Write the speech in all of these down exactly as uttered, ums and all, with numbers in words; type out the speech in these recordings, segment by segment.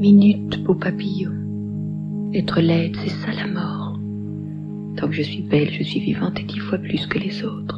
Minute, beau papillon. Être laide, c'est ça la mort. Tant que je suis belle, je suis vivante et dix fois plus que les autres.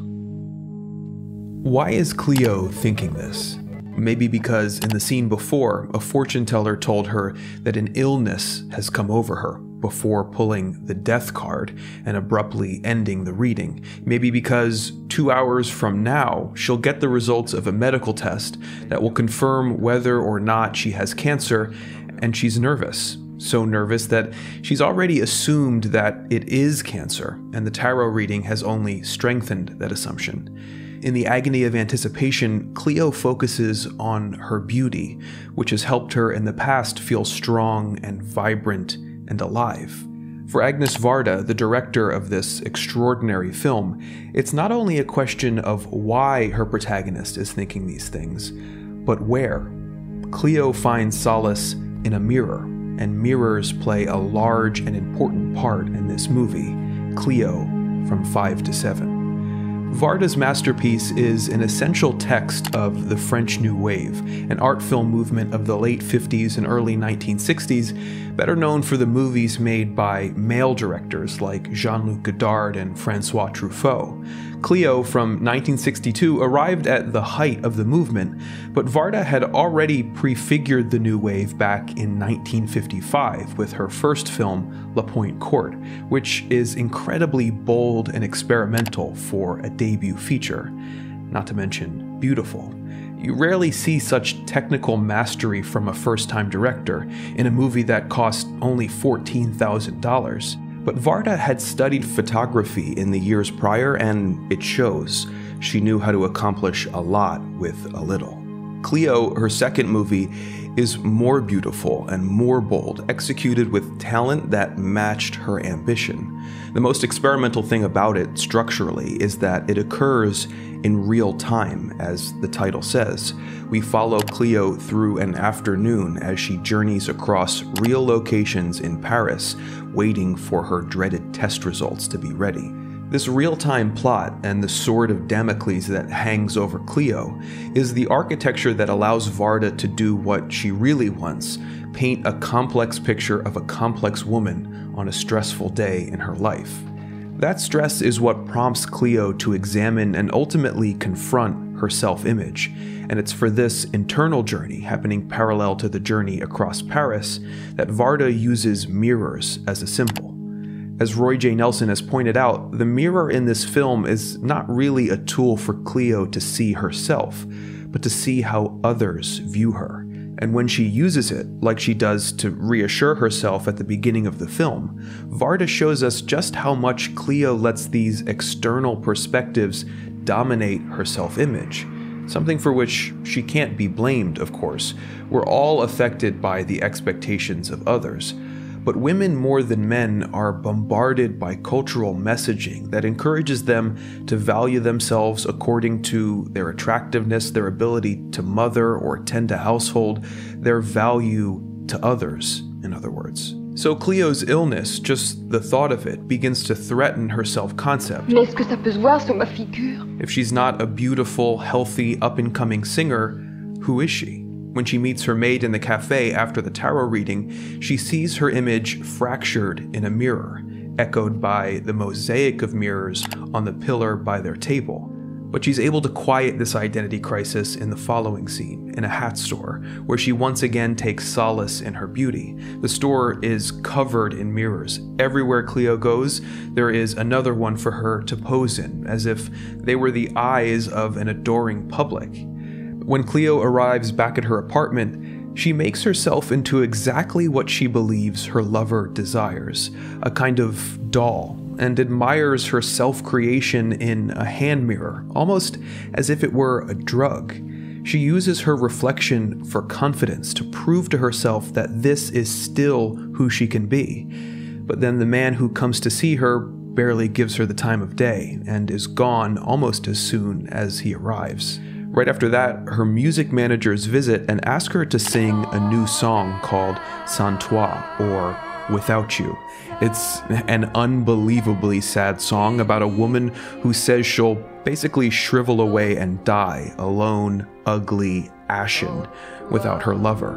Why is Cleo thinking this? Maybe because in the scene before, a fortune teller told her that an illness has come over her before pulling the death card and abruptly ending the reading. Maybe because two hours from now, she'll get the results of a medical test that will confirm whether or not she has cancer, and she's nervous. So nervous that she's already assumed that it is cancer, and the tarot reading has only strengthened that assumption. In the agony of anticipation, Cleo focuses on her beauty, which has helped her in the past feel strong and vibrant and alive. For Agnes Varda, the director of this extraordinary film, it's not only a question of why her protagonist is thinking these things, but where. Cleo finds solace in a mirror, and mirrors play a large and important part in this movie, Cleo from five to seven. Varda's masterpiece is an essential text of the French New Wave, an art film movement of the late fifties and early nineteen sixties, better known for the movies made by male directors like Jean-Luc Godard and Francois Truffaut. Cleo from nineteen sixty-two arrived at the height of the movement, but Varda had already prefigured the New Wave back in nineteen fifty-five with her first film, La Pointe Courte, which is incredibly bold and experimental for a debut feature, not to mention beautiful. You rarely see such technical mastery from a first-time director in a movie that cost only fourteen thousand dollars. But Varda had studied photography in the years prior, and it shows. She knew how to accomplish a lot with a little. Cleo, her second movie, is more beautiful and more bold, executed with talent that matched her ambition. The most experimental thing about it, structurally, is that it occurs in real time, as the title says. We follow Cleo through an afternoon as she journeys across real locations in Paris, waiting for her dreaded test results to be ready. This real-time plot and the sword of Damocles that hangs over Cleo is the architecture that allows Varda to do what she really wants, paint a complex picture of a complex woman on a stressful day in her life. That stress is what prompts Cleo to examine and ultimately confront her self-image, and it's for this internal journey, happening parallel to the journey across Paris, that Varda uses mirrors as a symbol. As Roy J. Nelson has pointed out, the mirror in this film is not really a tool for Cleo to see herself, but to see how others view her. And when she uses it, like she does to reassure herself at the beginning of the film, Varda shows us just how much Cleo lets these external perspectives dominate her self-image. Something for which she can't be blamed, of course. We're all affected by the expectations of others. But women more than men are bombarded by cultural messaging that encourages them to value themselves according to their attractiveness, their ability to mother or tend a household, their value to others, in other words. So Cleo's illness, just the thought of it, begins to threaten her self-concept. Mais est-ce que ça peut se voir sur ma figure? If she's not a beautiful, healthy, up-and-coming singer, who is she? When she meets her maid in the cafe after the tarot reading, she sees her image fractured in a mirror, echoed by the mosaic of mirrors on the pillar by their table. But she's able to quiet this identity crisis in the following scene, in a hat store, where she once again takes solace in her beauty. The store is covered in mirrors. Everywhere Cleo goes, there is another one for her to pose in, as if they were the eyes of an adoring public. When Cleo arrives back at her apartment, she makes herself into exactly what she believes her lover desires, a kind of doll, and admires her self-creation in a hand mirror, almost as if it were a drug. She uses her reflection for confidence to prove to herself that this is still who she can be. But then the man who comes to see her barely gives her the time of day, and is gone almost as soon as he arrives. Right after that, her music managers visit and ask her to sing a new song called Sans Toi, or Without You. It's an unbelievably sad song about a woman who says she'll basically shrivel away and die, alone, ugly, ashen, without her lover.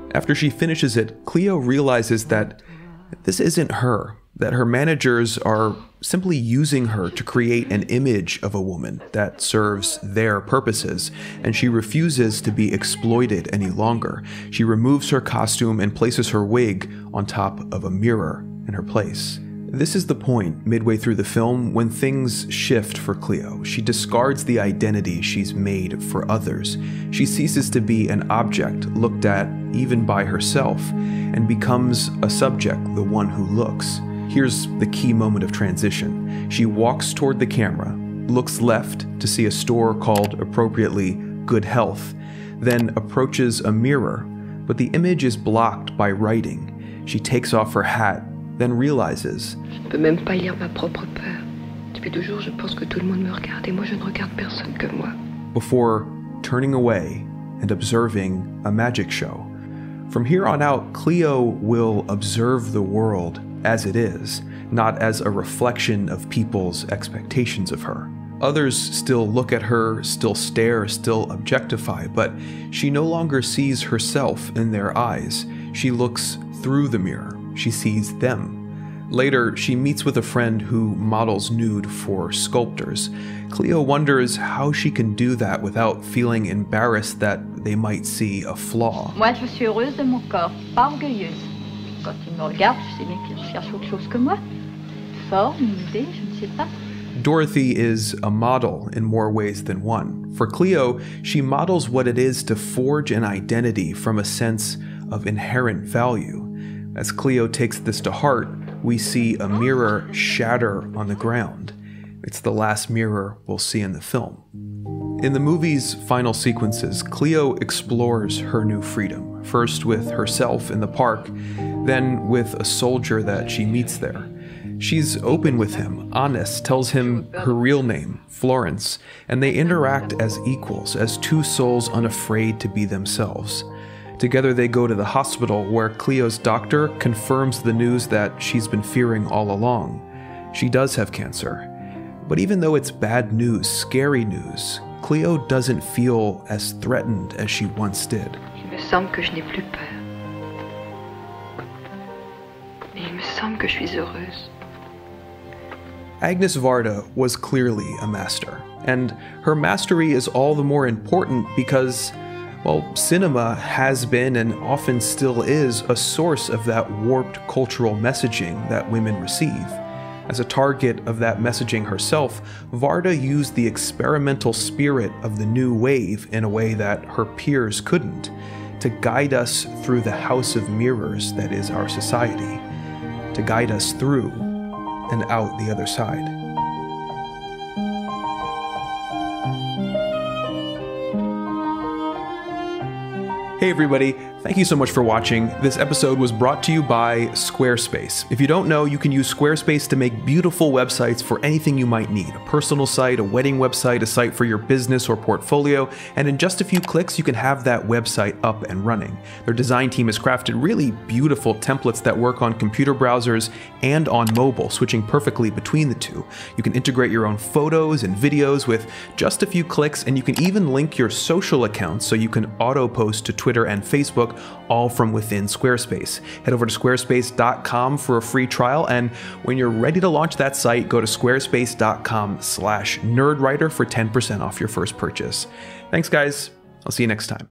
After she finishes it, Cleo realizes that this isn't her, that her managers are simply using her to create an image of a woman that serves their purposes, and she refuses to be exploited any longer. She removes her costume and places her wig on top of a mirror in her place. This is the point, midway through the film, when things shift for Cleo. She discards the identity she's made for others. She ceases to be an object looked at even by herself, and becomes a subject, the one who looks. Here's the key moment of transition. She walks toward the camera, looks left to see a store called, appropriately, Good Health, then approaches a mirror, but the image is blocked by writing. She takes off her hat, then realizes, Je ne peux même pas lire ma propre peur. Depuis toujours, je pense que tout le monde me regarde et moi je ne regarde personne que moi. Before turning away and observing a magic show. From here on out, Cleo will observe the world as it is, not as a reflection of people's expectations of her. Others still look at her, still stare, still objectify, but she no longer sees herself in their eyes. She looks through the mirror. She sees them. Later, she meets with a friend who models nude for sculptors. Cleo wonders how she can do that without feeling embarrassed that they might see a flaw. Moi, je suis heureuse de mon corps, pas orgueilleuse. Quand il me regarde, je sais bien qu'il cherche autre chose que moi. Forme, une idée, je ne sais pas. Dorothy is a model in more ways than one. For Cleo, she models what it is to forge an identity from a sense of inherent value. As Cleo takes this to heart, we see a mirror shatter on the ground. It's the last mirror we'll see in the film. In the movie's final sequences, Cleo explores her new freedom, first with herself in the park, then with a soldier that she meets there. She's open with him, honest, tells him her real name, Florence, and they interact as equals, as two souls unafraid to be themselves. Together they go to the hospital where Cleo's doctor confirms the news that she's been fearing all along. She does have cancer. But even though it's bad news, scary news, Cleo doesn't feel as threatened as she once did. Il me semble que je n'ai plus peur. Et il me semble que je suis heureuse. Agnes Varda was clearly a master, and her mastery is all the more important because, well, cinema has been and often still is a source of that warped cultural messaging that women receive. As a target of that messaging herself, Varda used the experimental spirit of the new wave in a way that her peers couldn't, to guide us through the house of mirrors that is our society, to guide us through and out the other side. Hey everybody, thank you so much for watching. This episode was brought to you by Squarespace. If you don't know, you can use Squarespace to make beautiful websites for anything you might need. A personal site, a wedding website, a site for your business or portfolio, and in just a few clicks you can have that website up and running. Their design team has crafted really beautiful templates that work on computer browsers and on mobile, switching perfectly between the two. You can integrate your own photos and videos with just a few clicks, and you can even link your social accounts so you can auto-post to Twitter and Facebook, all from within Squarespace. Head over to squarespace dot com for a free trial, and when you're ready to launch that site, go to squarespace dot com slash nerdwriter for ten percent off your first purchase. Thanks guys, I'll see you next time.